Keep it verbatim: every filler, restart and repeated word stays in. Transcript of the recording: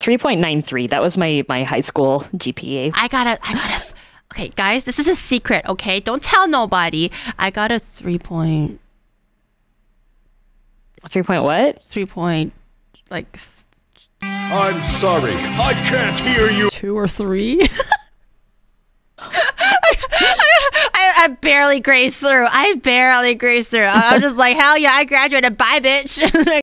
three point nine three. That was my my high school G P A. I got a, I got a, okay, guys, this is a secret, okay? Don't tell nobody. I got a three point... Three point what? Three point, like... I'm sorry, I can't hear you. Two or three? I, I, I barely grazed through. I barely grazed through. I'm just like, hell yeah, I graduated. Bye, bitch.